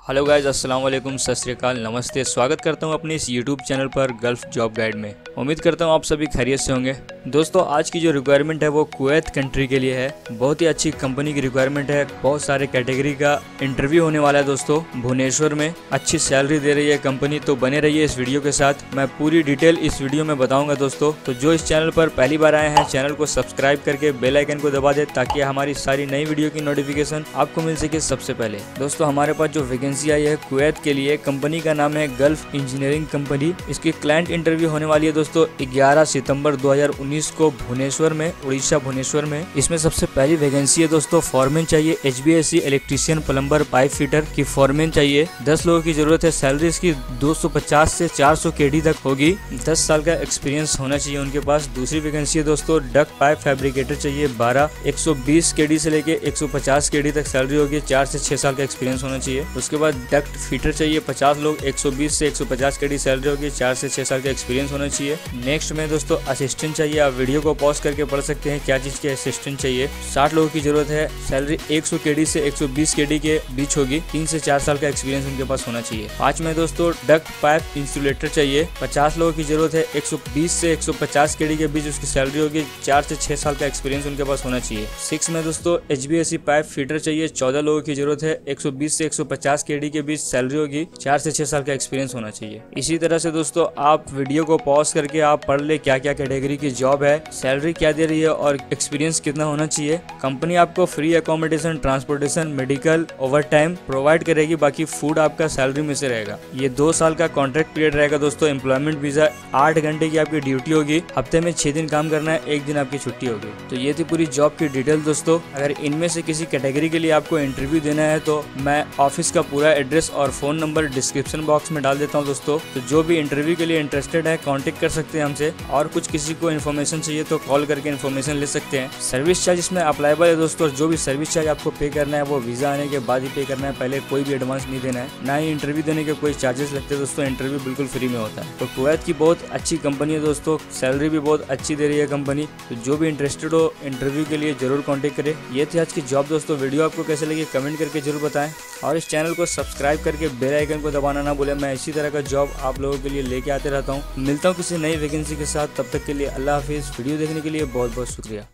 Hello guys, अस्सलाम वालेकुम, सत श्री अकाल, नमस्ते। स्वागत करता हूं अपने इस यूट्यूब चैनल पर गल्फ जॉब गाइड में। उम्मीद करता हूं आप सभी खैरियत से होंगे। दोस्तों, आज की जो रिक्वायरमेंट है वो कुवैत कंट्री के लिए है। बहुत ही अच्छी कंपनी की रिक्वायरमेंट है। बहुत सारे कैटेगरी का इंटरव्यू होने वाला है दोस्तों, भुवनेश्वर में। अच्छी सैलरी दे रही है कंपनी, तो बने रहिए इस वीडियो के साथ। मैं पूरी डिटेल इस वीडियो में बताऊंगा दोस्तों। तो जो इस चैनल पर पहली बार आए हैं, चैनल को सब्सक्राइब करके बेल आइकन को दबा दे, ताकि हमारी सारी नई वीडियो की नोटिफिकेशन आपको मिल सके सबसे पहले। दोस्तों, हमारे पास जो वैकेंसी आई है कुवैत के लिए, कंपनी का नाम है गल्फ इंजीनियरिंग कंपनी। इसकी क्लाइंट इंटरव्यू होने वाली है दोस्तों 11 सितंबर 2019 को भुवनेश्वर में, उड़ीसा भुवनेश्वर में। इसमें सबसे पहली वैकेंसी है दोस्तों, फॉरमैन चाहिए। HVAC electrician, plumber, pipe fitter की फॉरमैन चाहिए। 10 लोगों की जरूरत है। सैलरी इसकी 250 से 400 KD तक होगी। 10 साल का एक्सपीरियंस होना चाहिए उनके पास। दूसरी वैकेंसी है दोस्तों, डक्ट पाइप फैब्रिकेटर चाहिए। 12 120 KD से लेके 150 KD तक सैलरी होगी। 4 से 6 साल का एक्सपीरियंस होना चाहिए। उसके बाद डक्ट फीटर चाहिए 50 लोग, 120 से 150 KD सैलरी होगी। 4 से 6 साल का एक्सपीरियंस होना चाहिए। नेक्स्ट में दोस्तों असिस्टेंट चाहिए। आप वीडियो को पॉज करके पढ़ सकते हैं क्या चीज के असिस्टेंट चाहिए। 60 लोगों की जरूरत है। सैलरी 100 KD से 120 KD के बीच होगी। 3 से 4 साल का एक्सपीरियंस उनके पास होना चाहिए। 5 में दोस्तों डक्ट पाइप इंसुलेटर चाहिए। 50 लोगों की जरूरत है। 120 से 150 KD के बीच उसकी सैलरी होगी। 4 से 6 साल का एक्सपीरियंस उनके पास होना चाहिए। 6 में दोस्तों HVAC पाइप फीटर चाहिए। 14 लोगों की जरूरत है। 120 से 150 KD के बीच सैलरी होगी। 4 से 6 साल का एक्सपीरियंस होना चाहिए। इसी तरह से दोस्तों आप वीडियो को पॉज करके आप पढ़ ले क्या क्या कैटेगरी की जॉब है, सैलरी क्या दे रही है और एक्सपीरियंस कितना होना चाहिए। कंपनी आपको free accommodation, transportation, medical, over time provide करेगी। बाकी फूड आपका सैलरी में से रहेगा। ये 2 साल का कॉन्ट्रैक्ट पीरियड रहेगा दोस्तों। एम्प्लॉयमेंट वीजा 8 घंटे की आपकी ड्यूटी होगी। हफ्ते में 6 दिन काम करना है, 1 दिन आपकी छुट्टी होगी। तो ये थी पूरी जॉब की डिटेल दोस्तों। अगर इनमें से किसी कैटेगरी के लिए आपको इंटरव्यू देना है तो मैं ऑफिस का पूरा एड्रेस और फोन नंबर डिस्क्रिप्शन बॉक्स में डाल देता हूं दोस्तों। तो जो भी इंटरव्यू के लिए इंटरेस्टेड है कांटेक्ट कर सकते हैं हमसे। और कुछ किसी को इन्फॉर्मेशन चाहिए तो कॉल करके इन्फॉर्मेशन ले सकते हैं। सर्विस चार्ज इसमें अप्लाईबल है दोस्तों। जो भी सर्विस चार्ज आपको पे करना है वो वीजा आने के बाद ही पे करना है। पहले कोई भी एडवांस नहीं देना है। ना ही इंटरव्यू देने के कोई चार्जेस लगते हैं दोस्तों। इंटरव्यू बिल्कुल फ्री में होता है। तो कुवैत की बहुत अच्छी कंपनी है दोस्तों। सैलरी भी बहुत अच्छी दे रही है कंपनी। तो जो भी इंटरेस्टेड हो इंटरव्यू के लिए जरूर कॉन्टेक्ट करें। ये थी आज की जॉब दोस्तों। वीडियो आपको कैसे लगी कमेंट करके जरूर बताएं। और इस चैनल को सब्सक्राइब करके बेल आइकन को दबाना ना भूलें। मैं इसी तरह का जॉब आप लोगों के लिए लेके आते रहता हूँ। मिलता हूँ किसी नई वैकेंसी के साथ। तब तक के लिए अल्लाह हाफिज़। वीडियो देखने के लिए बहुत बहुत शुक्रिया।